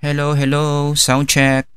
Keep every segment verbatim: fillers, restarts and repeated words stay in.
Hello, hello. Sound check.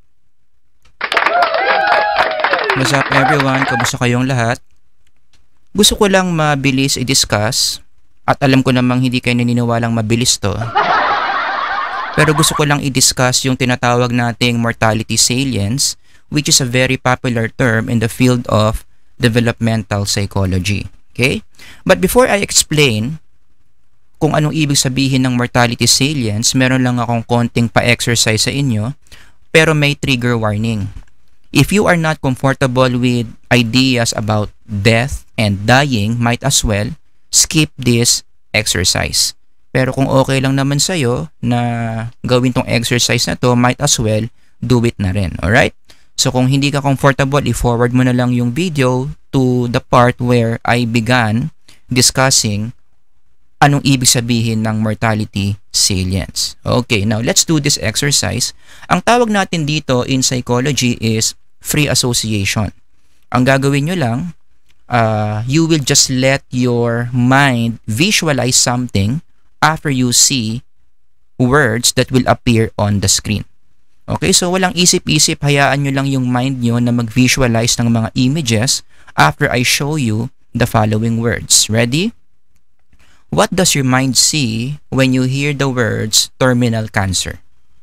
What's up everyone? Kamusta kayong lahat? Gusto ko lang mabilis i-discuss at alam ko namang hindi kayo naniniwalang mabilis to. Pero gusto ko lang i-discuss yung tinatawag nating mortality salience, which is a very popular term in the field of developmental psychology. Okay? But before I explain kung anong ibig sabihin ng mortality salience, meron lang akong konting pa-exercise sa inyo, pero may trigger warning. If you are not comfortable with ideas about death and dying, might as well skip this exercise. Pero kung okay lang naman sa'yo na gawin tong exercise na to, might as well do it na rin. Alright? So kung hindi ka comfortable, i-forward mo na lang yung video to the part where I began discussing anong ibig sabihin ng mortality salience. Okay, now let's do this exercise. Ang tawag natin dito in psychology is free association. Ang gagawin nyo lang, uh, you will just let your mind visualize something after you see words that will appear on the screen. Okay, so walang isip-isip, hayaan nyo lang yung mind nyo na mag-visualize ng mga images after I show you the following words. Ready? What does your mind see when you hear the words terminal cancer?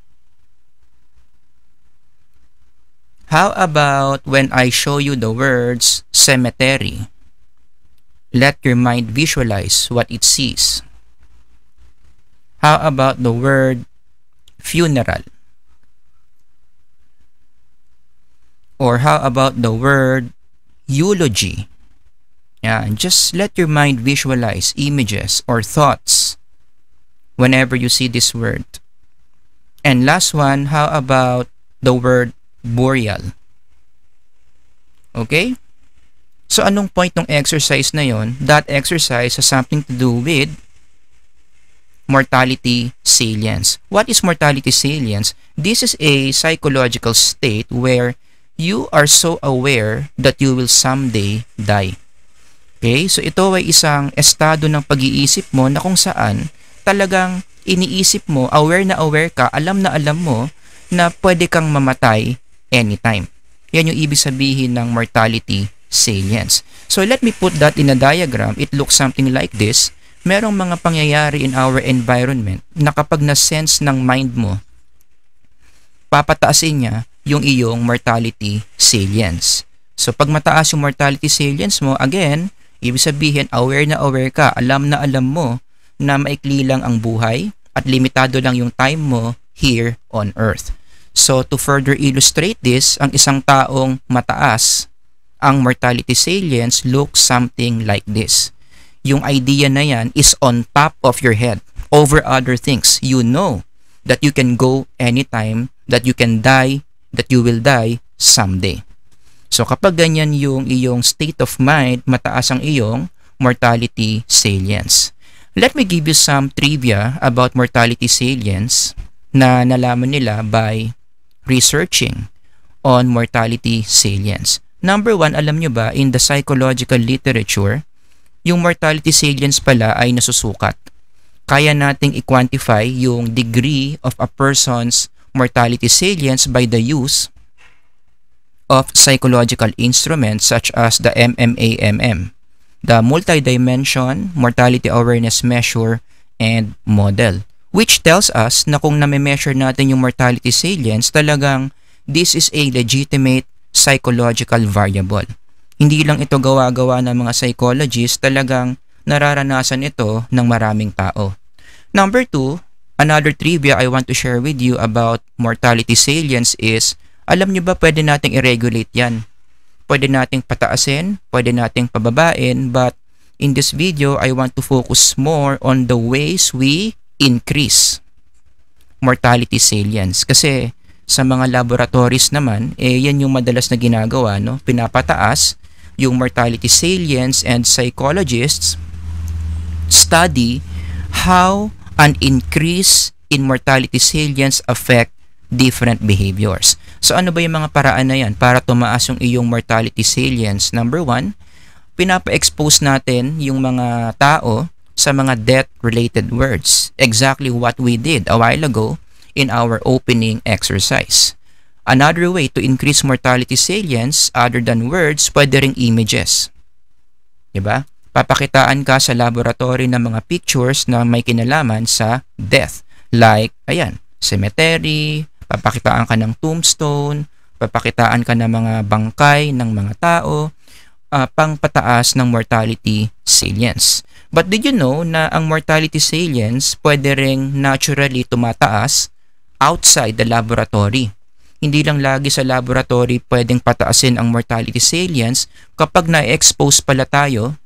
How about when I show you the words cemetery? Let your mind visualize what it sees. How about the word funeral? Or how about the word eulogy? Yeah, just let your mind visualize images or thoughts whenever you see this word. And last one, how about the word burial? Okay? So anong point ng exercise na yon? That exercise has something to do with mortality salience. What is mortality salience? This is a psychological state where you are so aware that you will someday die. Okay? So ito ay isang estado ng pag-iisip mo na kung saan talagang iniisip mo, aware na aware ka, alam na alam mo na pwede kang mamatay anytime. Yan yung ibig sabihin ng mortality salience. So let me put that in a diagram. It looks something like this. Merong mga pangyayari in our environment na kapag na-sense ng mind mo, papataasin niya yung iyong mortality salience. So pag mataas yung mortality salience mo, again, ibig sabihin aware na aware ka, alam na alam mo na maikli lang ang buhay at limitado lang yung time mo here on earth. So to further illustrate this, ang isang taong mataas ang mortality salience looks something like this. Yung idea na yan is on top of your head over other things. You know that you can go anytime, that you can die, that you will die someday. So kapag ganyan yung iyong state of mind, mataas ang iyong mortality salience. Let me give you some trivia about mortality salience na nalaman nila by researching on mortality salience. Number one, alam nyo ba, in the psychological literature, yung mortality salience pala ay nasusukat. Kaya nating i-quantify yung degree of a person's mortality salience by the use of psychological instruments such as the M M A M M, the Multi-Dimension Mortality Awareness Measure and Model, which tells us na kung nami-measure natin yung mortality salience, talagang this is a legitimate psychological variable. Hindi lang ito gawa-gawa ng mga psychologists, talagang nararanasan ito ng maraming tao. Number two, another trivia I want to share with you about mortality salience is, alam nyo ba pwede nating i-regulate yan? Pwede nating pataasin, pwede nating pababain, but in this video, I want to focus more on the ways we increase mortality salience. Kasi sa mga laboratories naman, eh yan yung madalas na ginagawa, no? Pinapataas yung mortality salience and psychologists study how an increase in mortality salience affect different behaviors. So ano ba yung mga paraan na yan para tumaas yung iyong mortality salience? Number one, pinapa-expose natin yung mga tao sa mga death-related words. Exactly what we did a while ago in our opening exercise. Another way to increase mortality salience other than words, pwede ring images. Diba? Papakitaan ka sa laboratory ng mga pictures na may kinalaman sa death. Like, ayan, cemetery, papakitaan ka ng tombstone, papakitaan ka ng mga bangkay ng mga tao, uh, pangpataas ng mortality salience. But did you know na ang mortality salience pwede ring naturally tumataas outside the laboratory? Hindi lang lagi sa laboratory pwedeng pataasin ang mortality salience. Kapag na-expose pala tayo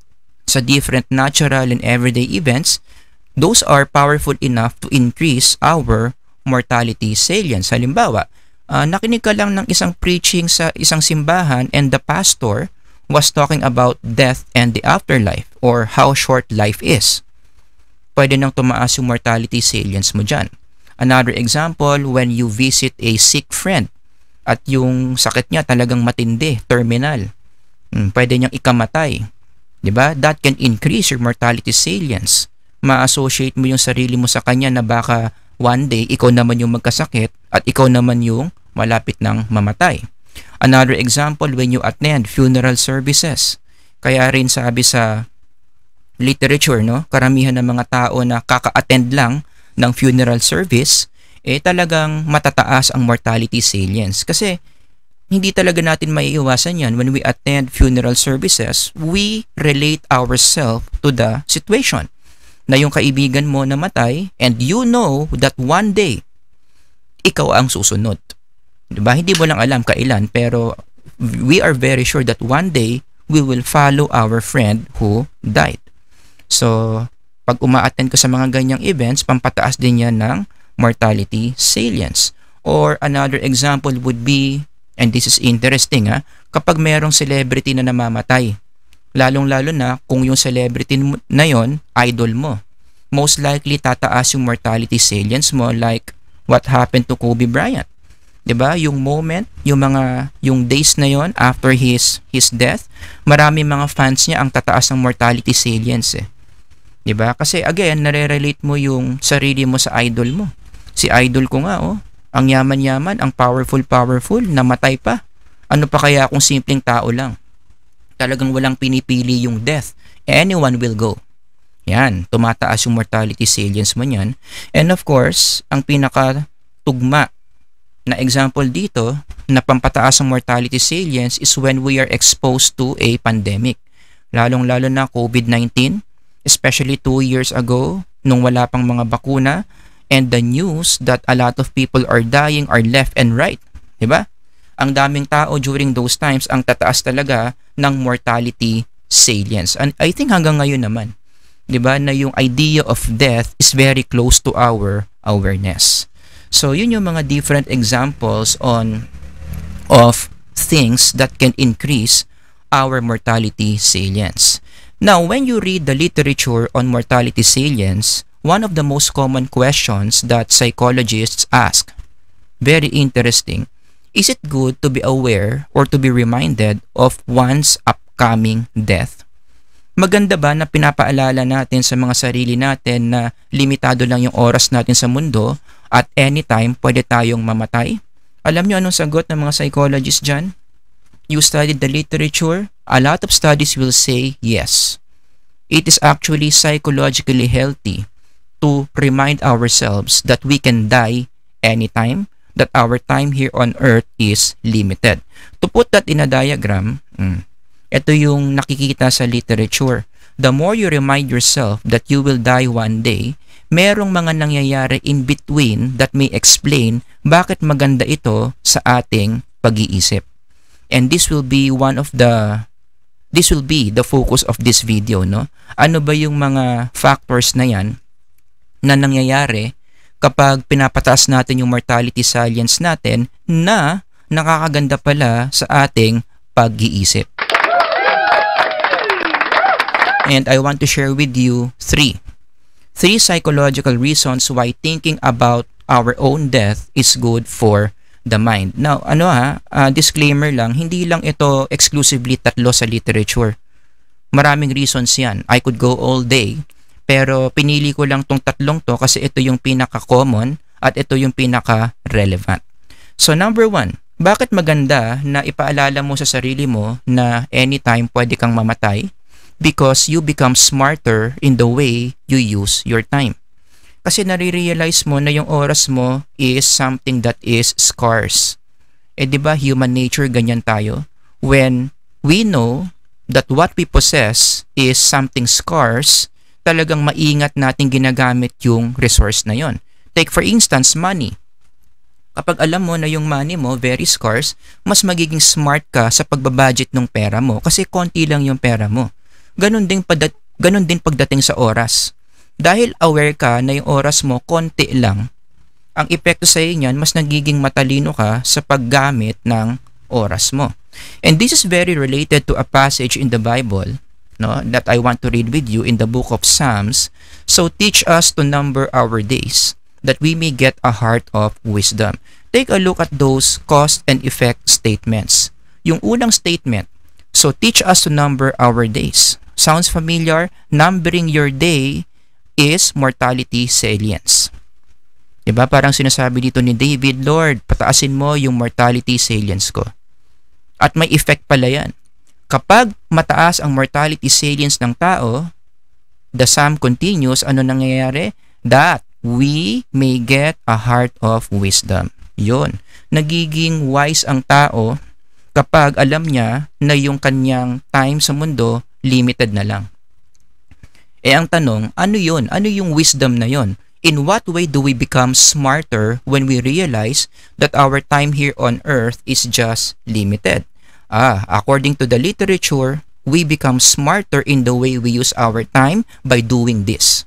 sa different natural and everyday events, those are powerful enough to increase our mortality salience. Halimbawa, uh, nakinig ka lang ng isang preaching sa isang simbahan and the pastor was talking about death and the afterlife or how short life is. Pwede nang tumaas yung mortality salience mo dyan. Another example, when you visit a sick friend at yung sakit niya talagang matindi, terminal, hmm, pwede niyang ikamatay. Diba? That can increase your mortality salience. Ma-associate mo yung sarili mo sa kanya na baka one day ikaw naman yung magkasakit at ikaw naman yung malapit ng mamatay. Another example, when you attend funeral services. Kaya rin sabi sa literature, no, karamihan ng mga tao na kaka-attend lang ng funeral service, eh talagang matataas ang mortality salience. Kasi hindi talaga natin maiiwasan yan. When we attend funeral services, we relate ourselves to the situation. Na yung kaibigan mo namatay and you know that one day, ikaw ang susunod. Diba? Hindi mo lang alam kailan, pero we are very sure that one day, we will follow our friend who died. So, pag uma-attend ka sa mga ganyang events, pampataas din yan ng mortality salience. Or another example would be, and this is interesting ha, kapag merong celebrity na namamatay, lalong-lalo na kung yung celebrity na yon idol mo, most likely tataas yung mortality salience mo, like what happened to Kobe Bryant. Diba? Yung moment, yung mga, yung days na yon after his, his death, marami mga fans niya ang tataas ng mortality salience eh. Diba? Kasi again, nare-relate mo yung sarili mo sa idol mo. Si idol ko nga, oh, ang yaman-yaman, ang powerful-powerful, namatay pa. Ano pa kaya kung simpleng tao lang? Talagang walang pinipili yung death. Anyone will go. Yan, tumataas yung mortality salience mo yan. And of course, ang pinaka-tugma na example dito na pampataas ang mortality salience is when we are exposed to a pandemic. Lalong-lalo na COVID nineteen, especially two years ago, nung wala pang mga bakuna, and the news that a lot of people are dying are left and right. Diba? Ang daming tao during those times, ang tataas talaga ng mortality salience. And I think hanggang ngayon naman, diba, na yung idea of death is very close to our awareness. So, yun yung mga different examples on of things that can increase our mortality salience. Now, when you read the literature on mortality salience, one of the most common questions that psychologists ask, very interesting, is it good to be aware or to be reminded of one's upcoming death? Maganda ba na pinapaalala natin sa mga sarili natin na limitado lang yung oras natin sa mundo at anytime pwede tayong mamatay? Alam niyo anong sagot ng mga psychologists dyan? You studied the literature? A lot of studies will say yes. It is actually psychologically healthy to remind ourselves that we can die anytime, that our time here on earth is limited. To put that in a diagram, mm, ito yung nakikita sa literature. The more you remind yourself that you will die one day, merong mga nangyayari in between that may explain bakit maganda ito sa ating pag-iisip. And this will be one of the this will be the focus of this video, no? Ano ba yung mga factors na yan na nangyayari kapag pinapataas natin yung mortality salience natin na nakakaganda pala sa ating pag-iisip? And I want to share with you three. Three psychological reasons why thinking about our own death is good for the mind. Now, ano ha, uh, disclaimer lang, hindi lang ito exclusively tatlo sa literature. Maraming reasons yan. I could go all day, pero pinili ko lang tong tatlong to kasi ito yung pinaka-common At ito yung pinaka-relevant. So number one, bakit maganda na ipaalala mo sa sarili mo na anytime pwede kang mamatay? Because you become smarter in the way you use your time. Kasi nare-realize mo na yung oras mo is something that is scarce. Eh di ba human nature ganyan tayo? When we know that what we possess is something scarce, talagang maingat natin ginagamit yung resource na yon. Take for instance, money. Kapag alam mo na yung money mo very scarce, mas magiging smart ka sa pagbabudget ng pera mo kasi konti lang yung pera mo. Ganon din, padat, ganon din pagdating sa oras. Dahil aware ka na yung oras mo konti lang, ang epekto sa iyo niyan, mas nagiging matalino ka sa paggamit ng oras mo. And this is very related to a passage in the Bible, no, that I want to read with you in the book of Psalms. So teach us to number our days, that we may get a heart of wisdom. Take a look at those cause and effect statements. Yung unang statement, so teach us to number our days. Sounds familiar? Numbering your day is mortality salience. Diba? Parang sinasabi dito ni David, Lord, pataasin mo yung mortality salience ko. At may effect pala yan. Kapag mataas ang mortality salience ng tao, the psalm continues, ano nangyayari? That we may get a heart of wisdom. Yun. Nagiging wise ang tao kapag alam niya na yung kanyang time sa mundo limited na lang. Eh ang tanong, ano yun? Ano yung wisdom na yun? In what way do we become smarter when we realize that our time here on earth is just limited? Ah, according to the literature, we become smarter in the way we use our time by doing this.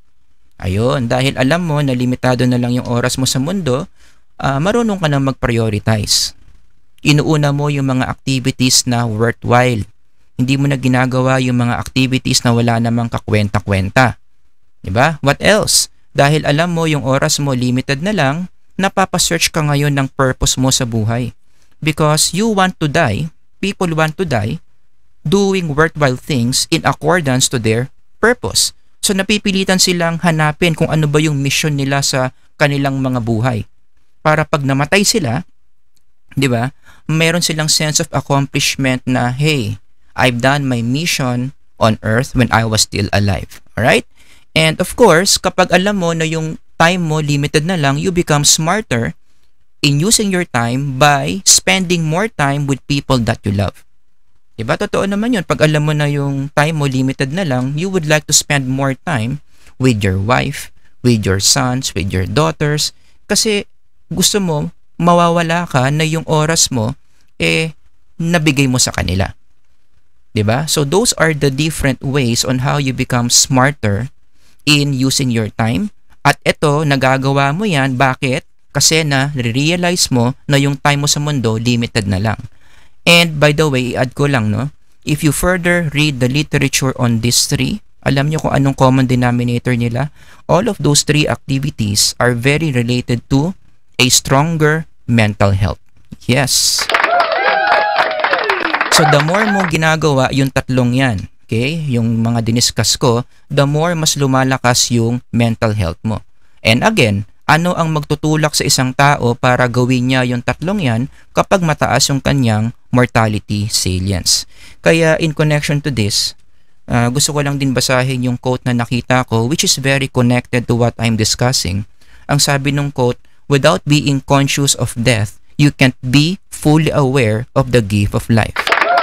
Ayun, dahil alam mo na limitado na lang yung oras mo sa mundo, uh, marunong ka na mag-prioritize. Inuuna mo yung mga activities na worthwhile. Hindi mo na ginagawa yung mga activities na wala namang kakwenta-kwenta. Diba? What else? Dahil alam mo yung oras mo limited na lang, napapasearch ka ngayon ng purpose mo sa buhay. Because you want to die, people want to die, doing worthwhile things in accordance to their purpose. So napipilitan silang hanapin kung ano ba yung mission nila sa kanilang mga buhay. Para pag namatay sila, di ba, meron silang sense of accomplishment na, hey, I've done my mission on earth when I was still alive. Alright? And of course, kapag alam mo na yung time mo limited na lang, you become smarter in using your time by spending more time with people that you love. Diba? Totoo naman yun. Pag alam mo na yung time mo limited na lang, you would like to spend more time with your wife, with your sons, with your daughters. Kasi gusto mo, mawawala ka na yung oras mo, eh, nabigay mo sa kanila. Diba? So those are the different ways on how you become smarter in using your time. At ito, nagagawa mo yan. Bakit? Kasi na realize mo na yung time mo sa mundo limited na lang. And by the way, i-add ko lang, no? If you further read the literature on these three, alam nyo kung anong common denominator nila? All of those three activities are very related to a stronger mental health. Yes. So the more mo ginagawa yung tatlong yan, okay, yung mga diniscuss ko, the more mas lumalakas yung mental health mo. And again, ano ang magtutulak sa isang tao para gawin niya yung tatlong yan kapag mataas yung kanyang mortality salience? Kaya in connection to this, uh, gusto ko lang din basahin yung quote na nakita ko, which is very connected to what I'm discussing. Ang sabi ng quote, without being conscious of death, you can't be fully aware of the gift of life.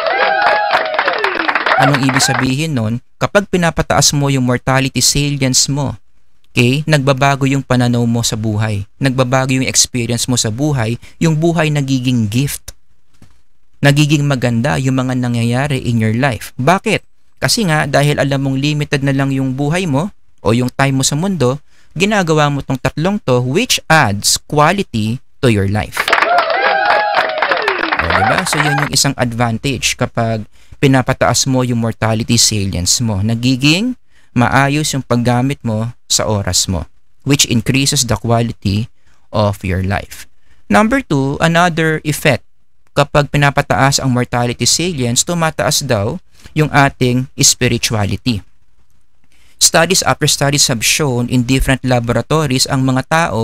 Anong ibig sabihin nun? Kapag pinapataas mo yung mortality salience mo, okay, nagbabago yung pananaw mo sa buhay. Nagbabago yung experience mo sa buhay. Yung buhay nagiging gift. Nagiging maganda yung mga nangyayari in your life. Bakit? Kasi nga, dahil alam mong limited na lang yung buhay mo o yung time mo sa mundo, ginagawa mo tong tatlong to which adds quality to your life. O, diba? So, yun yung isang advantage kapag pinapataas mo yung mortality salience mo. Nagiging maayos yung paggamit mo sa oras mo, which increases the quality of your life. Number two, another effect. Kapag pinapataas ang mortality salience, tumataas daw yung ating spirituality. Studies after studies have shown in different laboratories ang mga tao,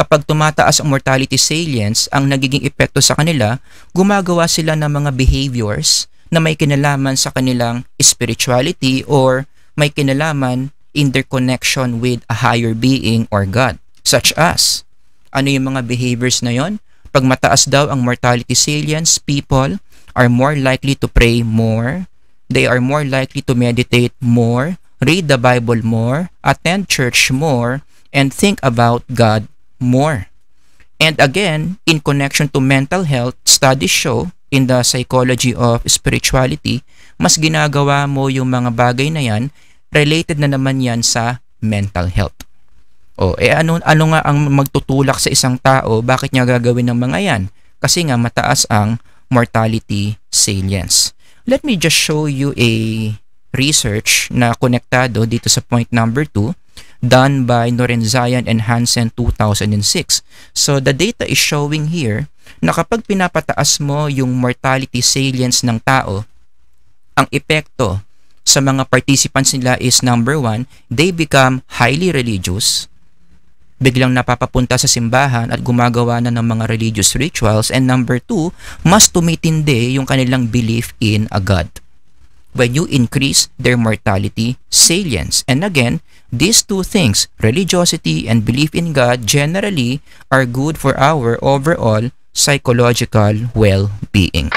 kapag tumataas ang mortality salience, ang nagiging epekto sa kanila, gumagawa sila ng mga behaviors na may kinalaman sa kanilang spirituality or may kinalaman in their connection with a higher being or God. Such as, ano yung mga behaviors na yon? Pag mataas daw ang mortality salience, people are more likely to pray more, they are more likely to meditate more, read the Bible more, attend church more, and think about God more. And again, in connection to mental health, studies show in the psychology of spirituality, mas ginagawa mo yung mga bagay na yan, related na naman yan sa mental health. O, eh ano, ano nga ang magtutulak sa isang tao, bakit niya gagawin ng mga yan? Kasi nga mataas ang mortality salience. Let me just show you a research na konektado dito sa point number two, done by Norenzayan and Hansen two thousand six. So the data is showing here na kapag pinapataas mo yung mortality salience ng tao, ang epekto sa mga participants nila is number one, they become highly religious, biglang napapapunta sa simbahan at gumagawa na ng mga religious rituals, and number two, mas tumitindi yung kanilang belief in a God when you increase their mortality salience. And again, these two things, religiosity and belief in God, generally are good for our overall psychological well-being.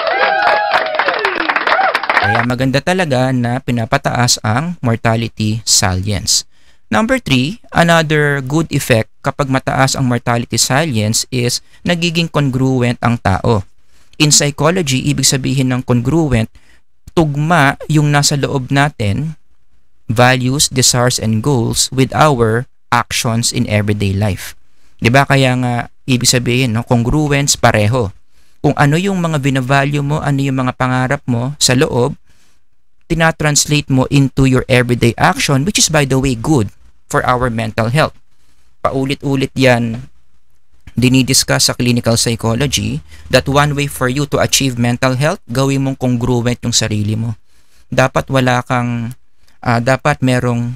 Kaya maganda talaga na pinapataas ang mortality salience. Number three, another good effect kapag mataas ang mortality salience is nagiging congruent ang tao. In psychology, ibig sabihin ng congruent, tugma yung nasa loob natin, values, desires, and goals with our actions in everyday life. Diba? Kaya nga, ibig sabihin, no, congruence, pareho. Kung ano yung mga binavalue mo, ano yung mga pangarap mo sa loob, tinatranslate mo into your everyday action, which is by the way good for our mental health. Paulit-ulit yan dinidiscuss sa clinical psychology that one way for you to achieve mental health, gawin mong congruent yung sarili mo. Dapat wala kang, uh, dapat merong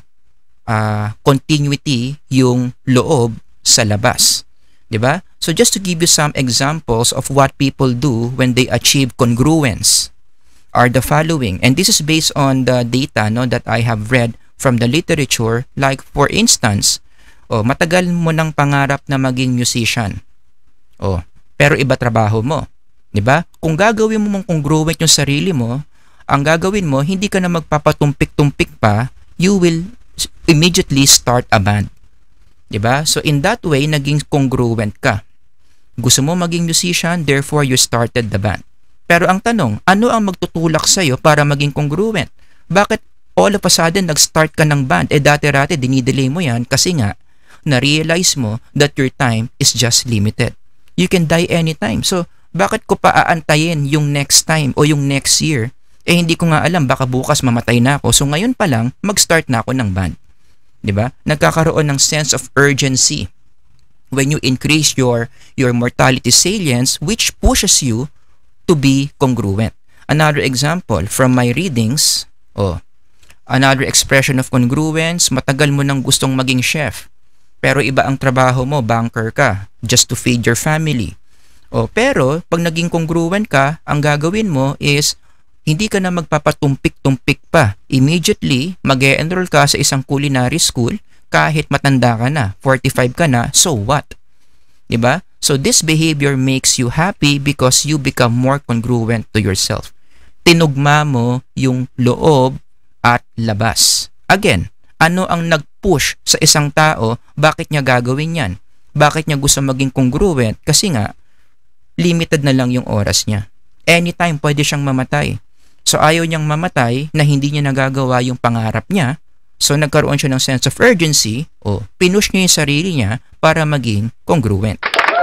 uh, continuity yung loob sa labas. Diba? So just to give you some examples of what people do when they achieve congruence are the following. And this is based on the data no, that I have read from the literature. Like for instance, oh, matagal mo ng pangarap na maging musician. Oh, pero iba trabaho mo. 'Di ba? Kung gagawin mo mong congruent yung sarili mo, ang gagawin mo, hindi ka na magpapatumpik-tumpik pa, you will immediately start a band. 'Di ba? So in that way, naging congruent ka. Gusto mo maging musician, therefore you started the band. Pero ang tanong, ano ang magtutulak sa'yo para maging congruent? Bakit all of a sudden nag-start ka ng band? Eh dati-rati dinidelay mo yan kasi nga na-realize mo that your time is just limited. You can die anytime. So, bakit ko pa aantayin yung next time o yung next year? Eh, hindi ko nga alam, baka bukas mamatay na ako. So, ngayon pa lang, mag-start na ako ng band. Diba? Nagkakaroon ng sense of urgency when you increase your, your mortality salience, which pushes you to be congruent. Another example from my readings, oh, another expression of congruence, matagal mo nang gustong maging chef. Pero iba ang trabaho mo, banker ka, just to feed your family. O, pero, pag naging congruent ka, ang gagawin mo is, hindi ka na magpapatumpik-tumpik pa. Immediately, mag-e-enroll ka sa isang culinary school, kahit matanda ka na, forty-five ka na, so what? Diba? So, this behavior makes you happy because you become more congruent to yourself. Tinugma mo yung loob at labas. Again, ano ang nag-push sa isang tao, bakit niya gagawin yan? Bakit niya gusto maging congruent? Kasi nga, limited na lang yung oras niya. Anytime pwede siyang mamatay. So ayaw niyang mamatay na hindi niya nagagawa yung pangarap niya. So nagkaroon siya ng sense of urgency o pinush niya yung sarili niya para maging congruent.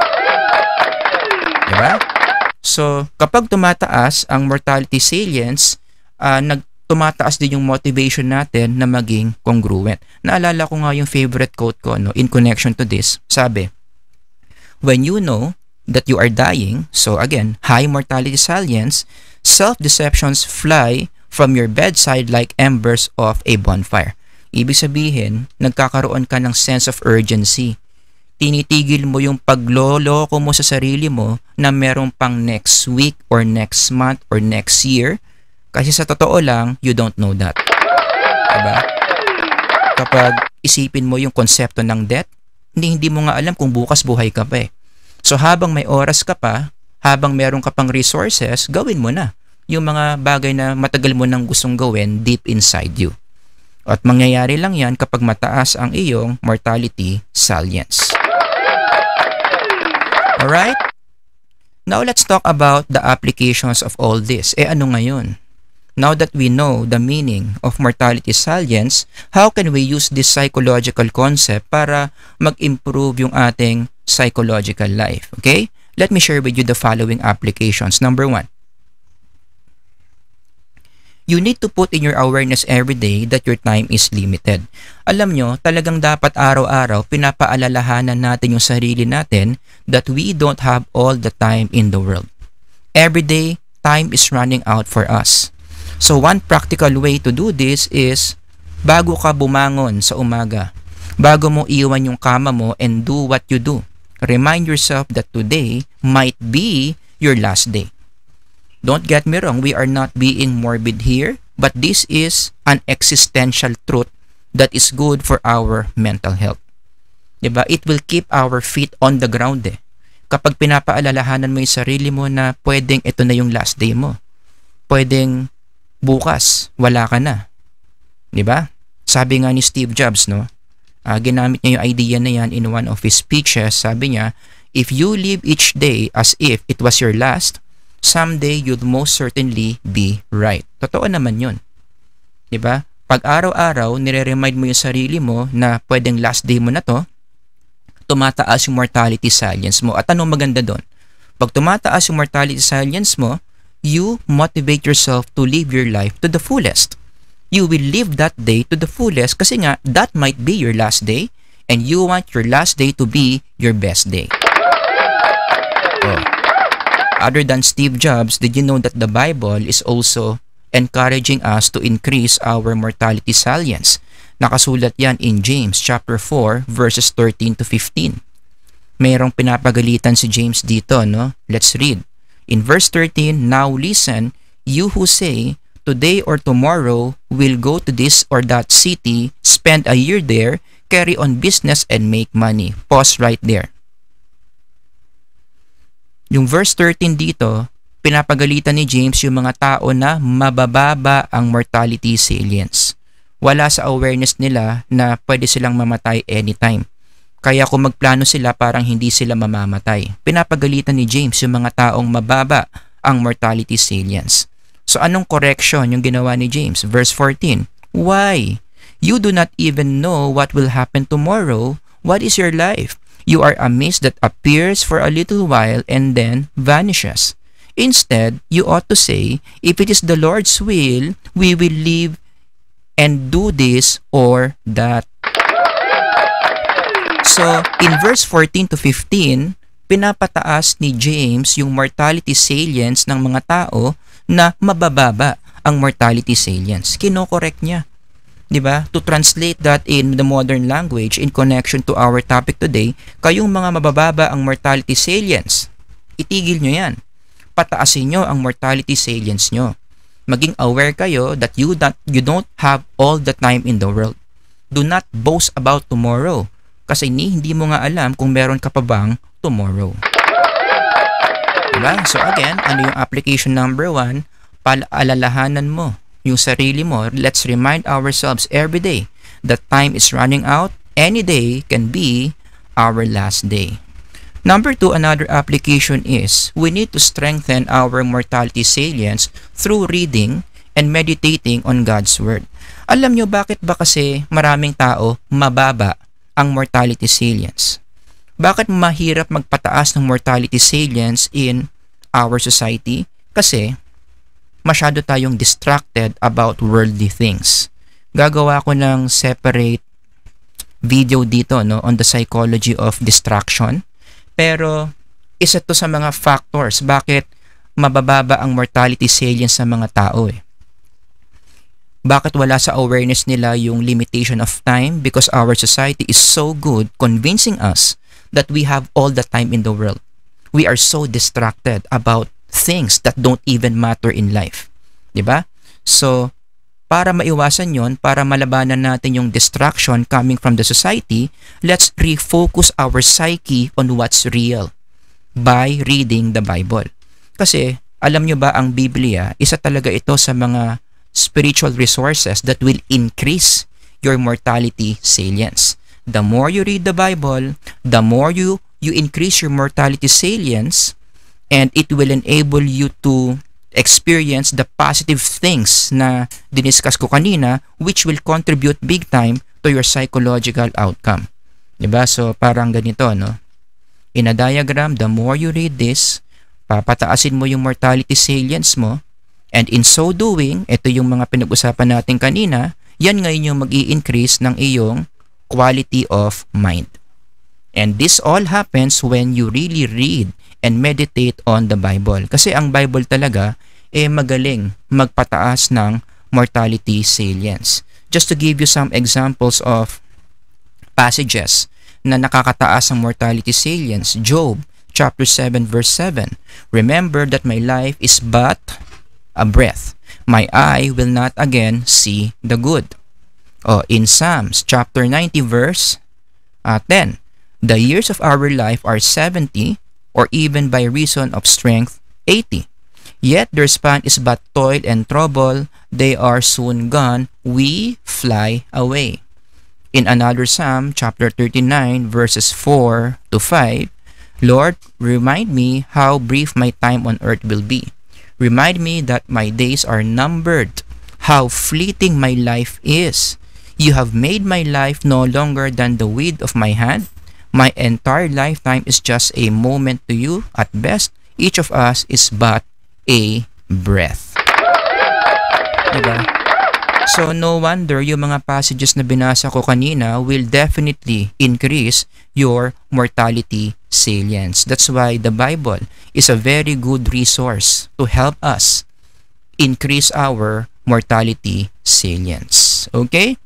Diba? So kapag tumataas ang mortality salience, uh, nag tumataas din yung motivation natin na maging congruent. Naalala ko nga yung favorite quote ko no, in connection to this. Sabi, when you know that you are dying, so again, high mortality salience, self-deceptions fly from your bedside like embers of a bonfire. Ibig sabihin, nagkakaroon ka ng sense of urgency. tinitigil mo yung pagloloko mo sa sarili mo na merong pang next week or next month or next year. Kasi sa totoo lang, you don't know that. Diba? Kapag isipin mo yung konsepto ng death, hindi, hindi mo nga alam kung bukas buhay ka pa eh. So habang may oras ka pa, habang meron ka pang resources, gawin mo na yung mga bagay na matagal mo nang gustong gawin deep inside you. At mangyayari lang yan kapag mataas ang iyong mortality salience. Alright? Now let's talk about the applications of all this. Eh ano ngayon? Now that we know the meaning of mortality salience, how can we use this psychological concept para mag-improve yung ating psychological life? Okay? Let me share with you the following applications. Number one, you need to put in your awareness every day that your time is limited. Alam nyo, talagang dapat araw-araw pinapaalalahanan natin yung sarili natin that we don't have all the time in the world. Every day, time is running out for us. So one practical way to do this is bago ka bumangon sa umaga, bago mo iwan yung kama mo and do what you do, remind yourself that today might be your last day. Don't get me wrong, we are not being morbid here, but this is an existential truth that is good for our mental health. Diba? It will keep our feet on the ground eh. Kapag pinapaalalahanan mo yung sarili mo na pwedeng ito na yung last day mo, pwedeng bukas, wala ka na. Diba? Sabi nga ni Steve Jobs, no? Uh, ginamit niya yung idea na yan in one of his speeches. Sabi niya, if you live each day as if it was your last, someday you'll most certainly be right. Totoo naman yun. Diba? Pag araw-araw, nire-remind mo yung sarili mo na pwedeng last day mo na to, tumataas yung mortality salience mo. At anong maganda doon? Pag tumataas yung mortality salience mo, you motivate yourself to live your life to the fullest. You will live that day to the fullest kasi nga, that might be your last day and you want your last day to be your best day. Oh. Other than Steve Jobs, did you know that the Bible is also encouraging us to increase our mortality salience? Nakasulat yan in James chapter four verses thirteen to fifteen. Mayroong pinapagalitan si James dito, no? Let's read. In verse thirteen, now listen, you who say, today or tomorrow we'll go to this or that city, spend a year there, carry on business and make money. Pause right there. Yung verse thirteen dito, pinapagalitan ni James yung mga tao na mabababa ang mortality salience. Wala sa awareness nila na pwede silang mamatay anytime. Kaya kung magplano sila, parang hindi sila mamamatay. Pinapagalitan ni James yung mga taong mababa ang mortality salience. So anong correction yung ginawa ni James? Verse fourteen, why? You do not even know what will happen tomorrow. What is your life? You are a mist that appears for a little while and then vanishes. Instead, you ought to say, if it is the Lord's will, we will live and do this or that. So, in verse fourteen to fifteen, pinapataas ni James yung mortality salience ng mga tao na mabababa ang mortality salience. Kino-correct niya. Diba? To translate that in the modern language in connection to our topic today, kayong mga mabababa ang mortality salience, itigil nyo yan. Pataasin nyo ang mortality salience nyo. Maging aware kayo that you don't, you don't have all the time in the world. Do not boast about tomorrow. Kasi ni, hindi mo nga alam kung meron ka pa bang tomorrow. Diba? So again, ano yung application number one? Paalalahanan mo yung sarili mo. Let's remind ourselves every day that time is running out. Any day can be our last day. Number two, another application is we need to strengthen our mortality salience through reading and meditating on God's Word. Alam nyo bakit ba kasi maraming tao mababa ang mortality salience? Bakit mahirap magpataas ng mortality salience in our society? Kasi masyado tayong distracted about worldly things. Gagawa ko ng separate video dito, no, on the psychology of distraction. Pero isa to sa mga factors bakit mabababa ang mortality salience sa mga tao eh. Bakit wala sa awareness nila yung limitation of time? Because our society is so good convincing us that we have all the time in the world. We are so distracted about things that don't even matter in life. Diba? So, para maiwasan yon, para malabanan natin yung distraction coming from the society, let's refocus our psyche on what's real by reading the Bible. Kasi, alam nyo ba, ang Biblia, isa talaga ito sa mga spiritual resources that will increase your mortality salience. The more you read the Bible, the more you, you increase your mortality salience, and it will enable you to experience the positive things na diniscuss ko kanina, which will contribute big time to your psychological outcome. Diba? So, parang ganito, no? In a diagram, the more you read this, papataasin mo yung mortality salience mo, and in so doing, ito yung mga pinag-usapan natin kanina, yan ngayon yung mag-i-increase ng iyong quality of mind. And this all happens when you really read and meditate on the Bible. Kasi ang Bible talaga, eh magaling magpataas ng mortality salience. Just to give you some examples of passages na nakakataas ang mortality salience. Job chapter seven verse seven. Remember that my life is but a breath. My eye will not again see the good. Oh, in Psalms chapter ninety verse uh, ten. The years of our life are seventy, or even by reason of strength eighty. Yet their span is but toil and trouble. They are soon gone. We fly away. In another Psalm, chapter thirty-nine, verses four to five, Lord, remind me how brief my time on earth will be. Remind me that my days are numbered, how fleeting my life is. You have made my life no longer than the width of my hand. My entire lifetime is just a moment to you. At best, each of us is but a breath. Diba? So, no wonder yung mga passages na binasa ko kanina will definitely increase your mortality salience. That's why the Bible is a very good resource to help us increase our mortality salience. Okay?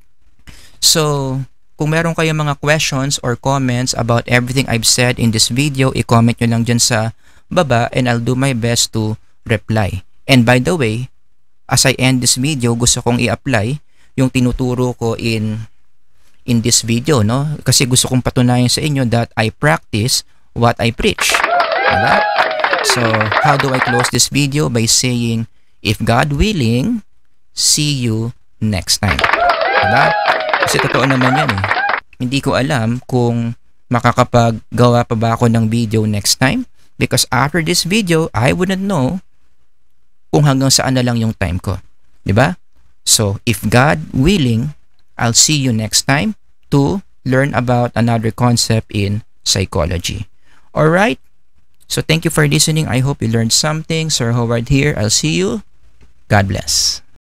So, kung meron kayong mga questions or comments about everything I've said in this video, i-comment nyo lang dyan sa baba and I'll do my best to reply. And by the way, as I end this video, gusto kong i-apply yung tinuturo ko in in this video, no? Kasi gusto kong patunayan sa inyo that I practice what I preach. Diba? So, how do I close this video? By saying, if God willing, see you next time. Diba? Kasi totoo naman yan eh. Hindi ko alam kung makakapaggawa pa ba ako ng video next time, because after this video, I wouldn't know kung hanggang saan na lang yung time ko. Diba? So, if God willing, I'll see you next time to learn about another concept in psychology. Alright? So, thank you for listening. I hope you learned something. Sir Howard here. I'll see you. God bless.